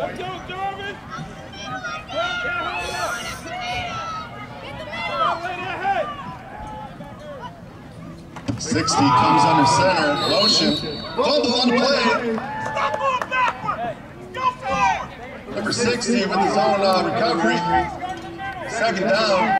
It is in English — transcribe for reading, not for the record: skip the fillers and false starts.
Jarvis! 60 comes under center, motion, fumble on the play. Stop going backward! Go forward! Number 60 with his own recovery. Second down.